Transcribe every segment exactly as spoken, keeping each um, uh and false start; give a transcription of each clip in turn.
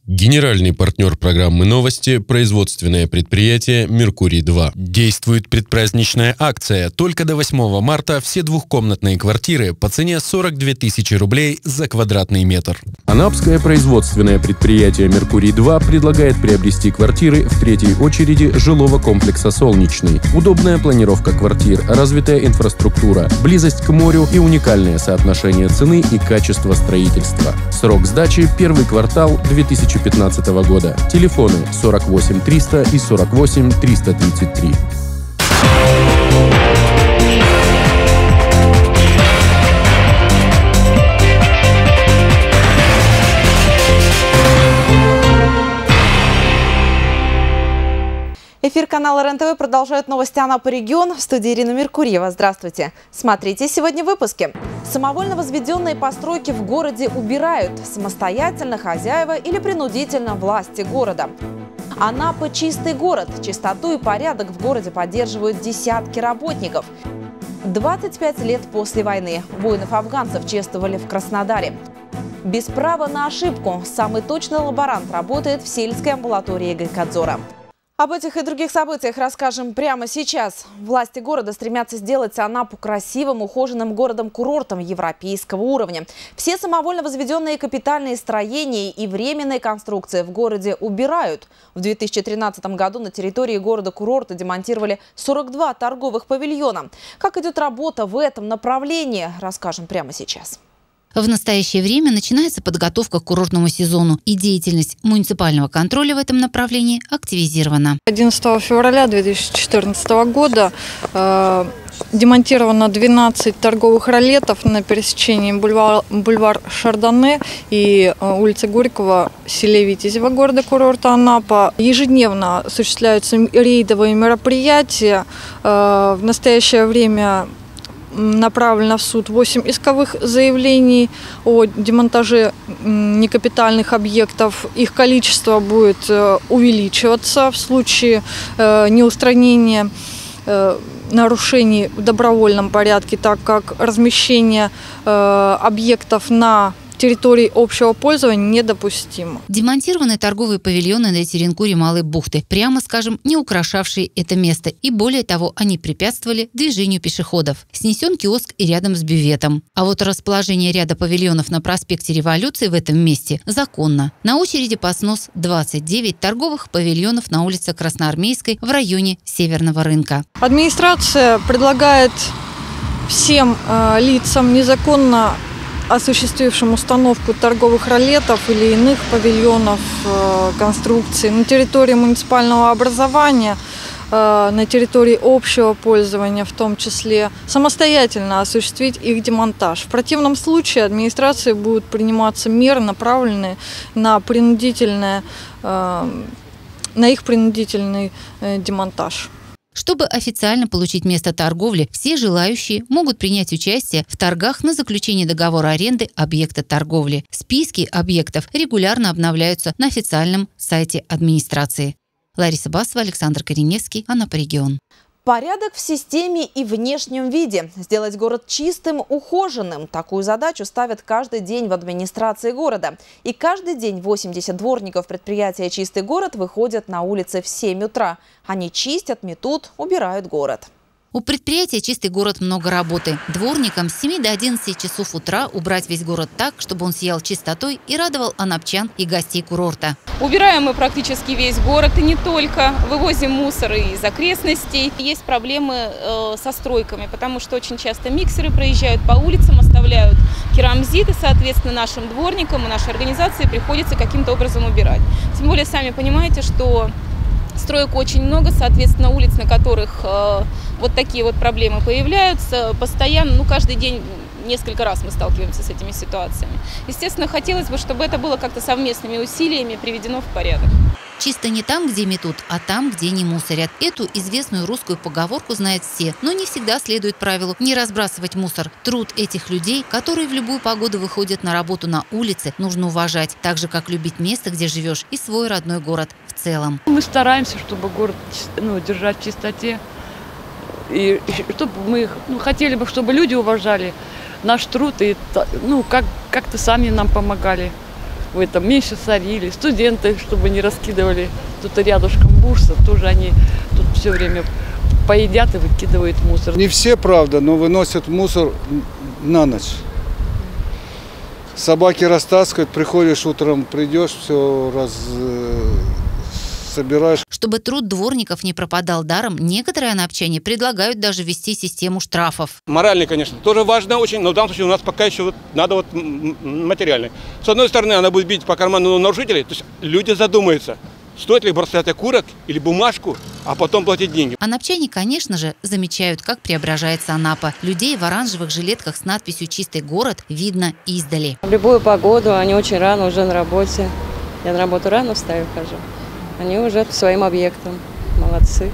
Генеральный партнер программы «Новости» – производственное предприятие «Меркурий-два». Действует предпраздничная акция. Только до восьмого марта все двухкомнатные квартиры по цене сорок две тысячи рублей за квадратный метр. Анапское производственное предприятие «Меркурий-два» предлагает приобрести квартиры в третьей очереди жилого комплекса «Солнечный». Удобная планировка квартир, развитая инфраструктура, близость к морю и уникальное соотношение цены и качества строительства. Срок сдачи – первый квартал две тысячи пятнадцатого года. Телефоны сорок восемь триста и сорок восемь триста тридцать три. Эфир канала РЕН-ТВ продолжает новости Анапы регион. В студии Ирина Меркурьева. Здравствуйте. Смотрите сегодня в выпуске. Самовольно возведенные постройки в городе убирают. Самостоятельно хозяева или принудительно власти города. Анапа – чистый город. Чистоту и порядок в городе поддерживают десятки работников. двадцать пять лет после войны воинов-афганцев чествовали в Краснодаре. Без права на ошибку. Самый точный лаборант работает в сельской амбулатории Гайкадзора. Об этих и других событиях расскажем прямо сейчас. Власти города стремятся сделать Анапу красивым, ухоженным городом-курортом европейского уровня. Все самовольно возведенные капитальные строения и временные конструкции в городе убирают. В две тысячи тринадцатом году на территории города-курорта демонтировали сорок два торговых павильона. Как идет работа в этом направлении, расскажем прямо сейчас. В настоящее время начинается подготовка к курортному сезону, и деятельность муниципального контроля в этом направлении активизирована. одиннадцатого февраля две тысячи четырнадцатого года э, демонтировано двенадцать торговых ролетов на пересечении бульвар, бульвар Шардоне и э, улицы Горького в селе Витязево города-курорта Анапа. Ежедневно осуществляются рейдовые мероприятия. Э, в настоящее время направлено в суд восемь исковых заявлений о демонтаже некапитальных объектов. Их количество будет увеличиваться в случае неустранения нарушений в добровольном порядке, так как размещение объектов на территории общего пользования недопустимо. Демонтированы торговые павильоны на территории Малой бухты, прямо скажем, не украшавшие это место. И более того, они препятствовали движению пешеходов. Снесен киоск и рядом с бюветом. А вот расположение ряда павильонов на проспекте Революции в этом месте законно. На очереди по снос двадцать девять торговых павильонов на улице Красноармейской в районе Северного рынка. Администрация предлагает всем э, лицам незаконно осуществившим установку торговых ролетов или иных павильонов, э, конструкций на территории муниципального образования, э, на территории общего пользования, в том числе, самостоятельно осуществить их демонтаж. В противном случае администрацией будут приниматься меры, направленные на принудительное, э, на их принудительный э, демонтаж. Чтобы официально получить место торговли, все желающие могут принять участие в торгах на заключение договора аренды объекта торговли. Списки объектов регулярно обновляются на официальном сайте администрации. Лариса Басова, Александр Кореневский, Анапа регион. Порядок в системе и внешнем виде. Сделать город чистым, ухоженным. Такую задачу ставят каждый день в администрации города. И каждый день восемьдесят дворников предприятия «Чистый город» выходят на улицы в семь утра. Они чистят, метут, убирают город. У предприятия «Чистый город» много работы. Дворникам с семи до одиннадцати часов утра убрать весь город так, чтобы он сиял чистотой и радовал анапчан и гостей курорта. Убираем мы практически весь город, и не только. Вывозим мусор из окрестностей. Есть проблемы э, со стройками, потому что очень часто миксеры проезжают по улицам, оставляют керамзит, и, соответственно, нашим дворникам и нашей организации приходится каким-то образом убирать. Тем более, сами понимаете, что строек очень много, соответственно, улиц, на которых э, вот такие вот проблемы появляются постоянно, ну, каждый день несколько раз мы сталкиваемся с этими ситуациями. Естественно, хотелось бы, чтобы это было как-то совместными усилиями приведено в порядок. Чисто не там, где метут, а там, где не мусорят. Эту известную русскую поговорку знают все, но не всегда следует правилу не разбрасывать мусор. Труд этих людей, которые в любую погоду выходят на работу на улице, нужно уважать, так же, как любить место, где живешь, и свой родной город в целом. Мы стараемся, чтобы город, ну, держать в чистоте. И чтобы мы ну, хотели бы, чтобы люди уважали наш труд и ну, как, как-то сами нам помогали. в этом меньше сорили. Студенты, чтобы не раскидывали. Тут рядышком бурса, тоже они тут все время поедят и выкидывают мусор. Не все, правда, но выносят мусор на ночь. Собаки растаскивают, приходишь утром, придешь, все раз собираешь. Чтобы труд дворников не пропадал даром, некоторые анапчане предлагают даже ввести систему штрафов. Моральный, конечно, тоже важно очень, но в данном случае у нас пока еще вот надо вот материальный. С одной стороны, она будет бить по карману нарушителей, то есть люди задумаются, стоит ли бросать окурок или бумажку, а потом платить деньги. Анапчане, конечно же, замечают, как преображается Анапа. Людей в оранжевых жилетках с надписью «Чистый город» видно издали. В любую погоду они очень рано уже на работе. Я на работу рано встаю, хожу. Они уже по своим объектам. Молодцы.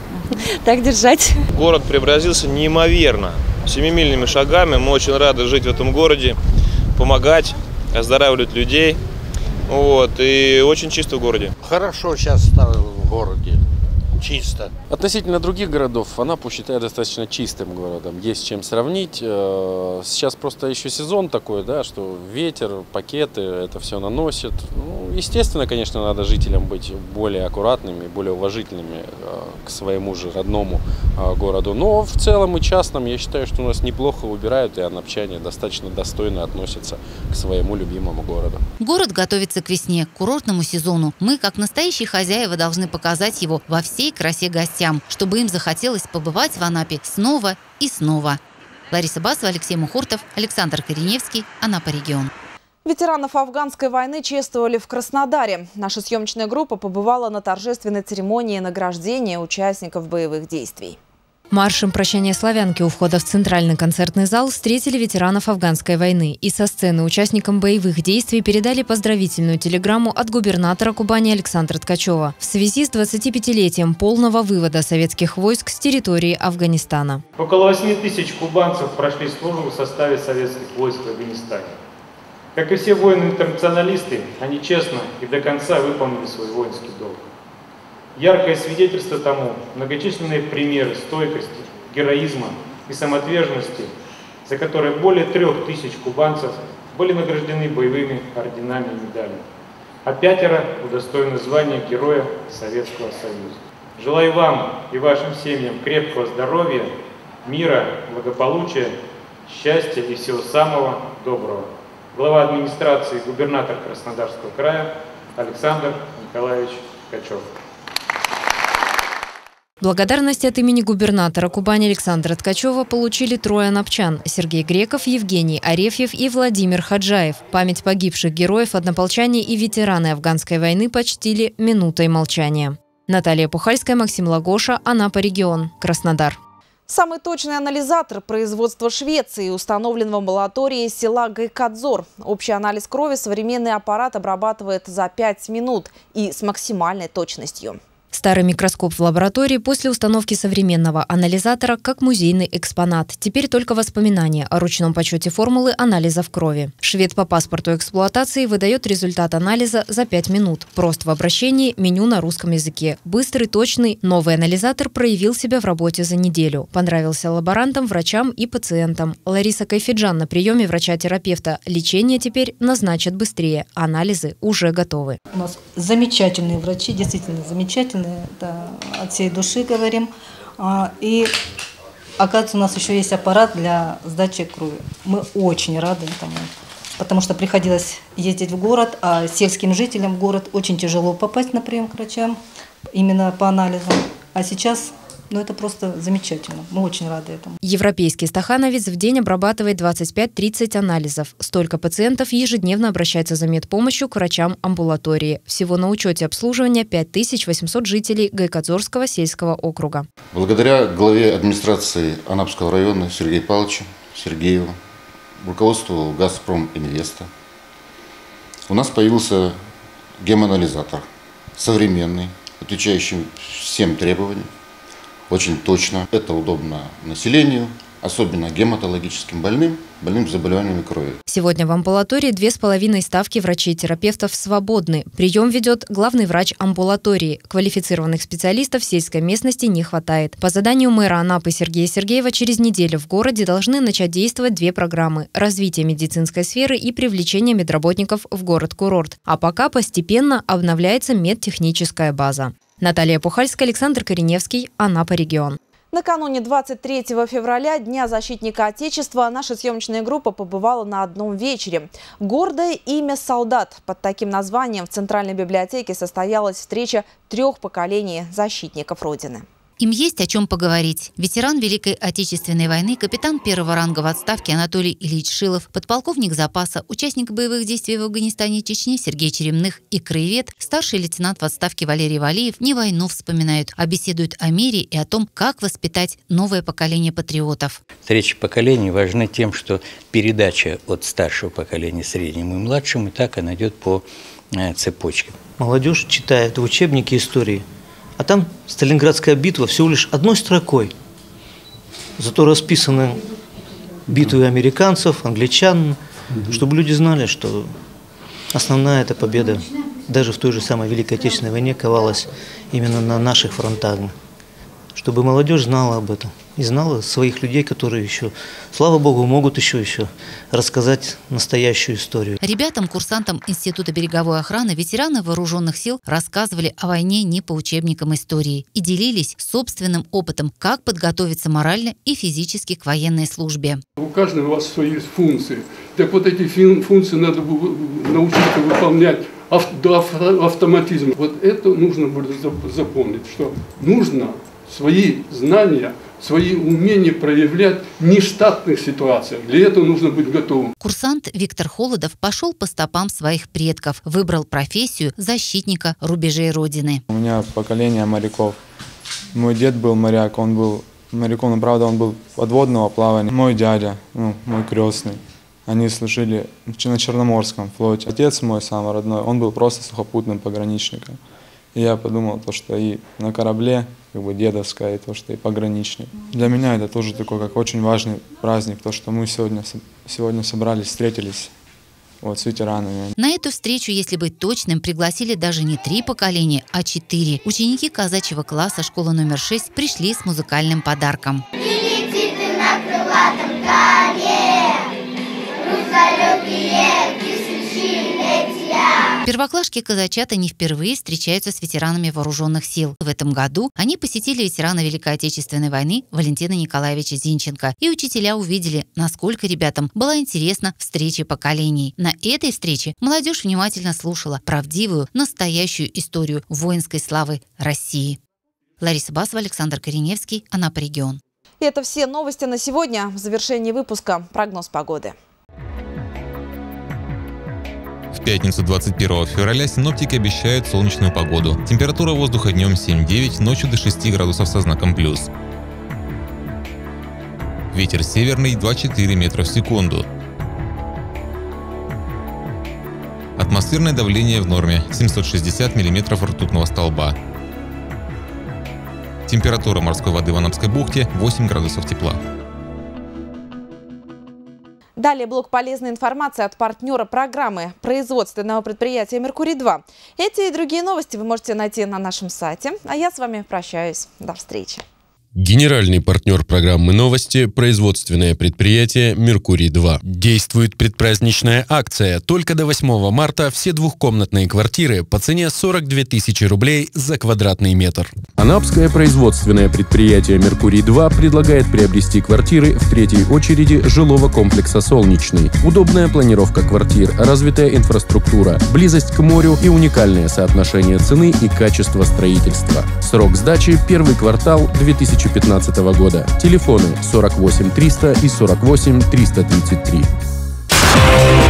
Так держать. Город преобразился неимоверно. Семимильными шагами. Мы очень рады жить в этом городе, помогать, оздоравливать людей. Вот, и очень чисто в городе. Хорошо сейчас стало в городе. Чисто. Относительно других городов Анапу считаю достаточно чистым городом. Есть с чем сравнить. Сейчас просто еще сезон такой, да, что ветер, пакеты, это все наносит. Ну, естественно, конечно, надо жителям быть более аккуратными, более уважительными к своему же родному городу. Но в целом и частном я считаю, что у нас неплохо убирают, и анапчане достаточно достойно относятся к своему любимому городу. Город готовится к весне, к курортному сезону. Мы, как настоящие хозяева, должны показать его во всей красе гостям, чтобы им захотелось побывать в Анапе снова и снова. Лариса Басова, Алексей Мухортов, Александр Кореневский, Анапа регион. Ветеранов афганской войны чествовали в Краснодаре. Наша съемочная группа побывала на торжественной церемонии награждения участников боевых действий. Маршем прощания славянки у входа в центральный концертный зал встретили ветеранов афганской войны. И со сцены участникам боевых действий передали поздравительную телеграмму от губернатора Кубани Александра Ткачева в связи с двадцатипятилетием полного вывода советских войск с территории Афганистана. Около восьми тысяч кубанцев прошли службу в составе советских войск в Афганистане. Как и все воины-интернационалисты, они честно и до конца выполнили свой воинский долг. Яркое свидетельство тому – многочисленные примеры стойкости, героизма и самоотверженности, за которые более трех тысяч кубанцев были награждены боевыми орденами и медалями, а пятеро удостоены звания Героя Советского Союза. Желаю вам и вашим семьям крепкого здоровья, мира, благополучия, счастья и всего самого доброго. Глава администрации, губернатор Краснодарского края Александр Николаевич Ткачев. Благодарность от имени губернатора Кубани Александра Ткачева получили трое анапчан – Сергей Греков, Евгений Арефьев и Владимир Хаджаев. Память погибших героев, однополчане и ветераны афганской войны почтили минутой молчания. Наталья Пухальская, Максим Лагоша, Анапа регион, Краснодар. Самый точный анализатор производства Швеции установлен в амбулатории села Гайкадзор. Общий анализ крови современный аппарат обрабатывает за пять минут и с максимальной точностью. Старый микроскоп в лаборатории после установки современного анализатора как музейный экспонат. Теперь только воспоминания о ручном подсчете формулы анализов крови. Швед по паспорту эксплуатации выдает результат анализа за пять минут. Прост в обращении, меню на русском языке. Быстрый, точный, новый анализатор проявил себя в работе за неделю. Понравился лаборантам, врачам и пациентам. Лариса Кайфиджан на приеме врача-терапевта. Лечение теперь назначат быстрее. Анализы уже готовы. У нас замечательные врачи, действительно замечательные. Да, от всей души говорим. И, оказывается, у нас еще есть аппарат для сдачи крови. Мы очень рады этому, потому что приходилось ездить в город, а сельским жителям в город очень тяжело попасть на прием к врачам, именно по анализам. А сейчас... Ну, это просто замечательно. Мы очень рады этому. Европейский стахановец в день обрабатывает двадцать пять - тридцать анализов. Столько пациентов ежедневно обращается за медпомощью к врачам амбулатории. Всего на учете обслуживания пять тысяч восемьсот жителей Гайкадзорского сельского округа. Благодаря главе администрации Анапского района Сергею Павловичу Сергееву, руководству «Газпром Инвеста», у нас появился гемоанализатор, современный, отвечающий всем требованиям. Очень точно. Это удобно населению, особенно гематологическим больным, больным с заболеваниями крови. Сегодня в амбулатории две с половиной ставки врачей-терапевтов свободны. Прием ведет главный врач амбулатории. Квалифицированных специалистов в сельской местности не хватает. По заданию мэра Анапы Сергея Сергеева через неделю в городе должны начать действовать две программы – развитие медицинской сферы и привлечение медработников в город-курорт. А пока постепенно обновляется медтехническая база. Наталья Пухальская, Александр Кореневский, Анапа регион. Накануне двадцать третьего февраля, Дня защитника Отечества, наша съемочная группа побывала на одном вечере. «Гордое имя солдат». Под таким названием в Центральной библиотеке состоялась встреча трех поколений защитников Родины. Им есть о чем поговорить. Ветеран Великой Отечественной войны, капитан первого ранга в отставке Анатолий Ильич Шилов, подполковник запаса, участник боевых действий в Афганистане и Чечне Сергей Черемных и краевед, старший лейтенант в отставке Валерий Валиев не войну вспоминают, а беседуют о мире и о том, как воспитать новое поколение патриотов. Встречи поколений важны тем, что передача от старшего поколения среднему и младшему, и так она идет по э, цепочке. Молодежь читает в учебнике истории. А там Сталинградская битва всего лишь одной строкой. Зато расписаны битвы американцев, англичан, угу. чтобы люди знали, что основная эта победа даже в той же самой Великой Отечественной войне ковалась именно на наших фронтах. Чтобы молодежь знала об этом и знала своих людей, которые еще, слава богу, могут еще, еще рассказать настоящую историю. Ребятам, курсантам Института береговой охраны, ветераны вооруженных сил рассказывали о войне не по учебникам истории и делились собственным опытом, как подготовиться морально и физически к военной службе. У каждого у вас свои функции. Так вот эти функции надо научиться выполнять до автоматизма. Вот это нужно будет запомнить, что нужно свои знания, свои умения проявлять в нештатных ситуациях. Для этого нужно быть готовым. Курсант Виктор Холодов пошел по стопам своих предков, выбрал профессию защитника рубежей Родины. У меня поколение моряков. Мой дед был моряк, он был моряком, но правда он был подводного плавания. Мой дядя, ну, мой крестный, они служили на Черноморском флоте. Отец мой самый родной, он был просто сухопутным пограничником. И я подумал, то, что и на корабле, как бы дедовская, и то, что и пограничник. Для меня это тоже такой, как очень важный праздник, то, что мы сегодня, сегодня собрались, встретились вот, с ветеранами. На эту встречу, если быть точным, пригласили даже не три поколения, а четыре. Ученики казачьего класса школы номер шесть пришли с музыкальным подарком. Лети ты на крылатом коне, русалёкие тысячелетия. Первоклашки-казачата не впервые встречаются с ветеранами вооруженных сил. В этом году они посетили ветерана Великой Отечественной войны Валентина Николаевича Зинченко. И учителя увидели, насколько ребятам была интересна встреча поколений. На этой встрече молодежь внимательно слушала правдивую, настоящую историю воинской славы России. Лариса Басова, Александр Кореневский, Анапа регион. И это все новости на сегодня. В завершении выпуска прогноз погоды. В пятницу двадцать первого февраля синоптики обещают солнечную погоду. Температура воздуха днем семь-девять, ночью до шести градусов со знаком плюс. Ветер северный два-четыре метра в секунду. Атмосферное давление в норме семьсот шестьдесят миллиметров ртутного столба. Температура морской воды в Анапской бухте восемь градусов тепла. Далее блок полезной информации от партнера программы производственного предприятия «Меркурий-два». Эти и другие новости вы можете найти на нашем сайте. А я с вами прощаюсь. До встречи. Генеральный партнер программы «Новости» – производственное предприятие «Меркурий-два». Действует предпраздничная акция. Только до восьмого марта все двухкомнатные квартиры по цене сорок две тысячи рублей за квадратный метр. Анапское производственное предприятие «Меркурий-два» предлагает приобрести квартиры в третьей очереди жилого комплекса «Солнечный». Удобная планировка квартир, развитая инфраструктура, близость к морю и уникальное соотношение цены и качества строительства. Срок сдачи – первый квартал две тысячи пятнадцатого года. Телефоны сорок восемь триста и сорок восемь триста тридцать три.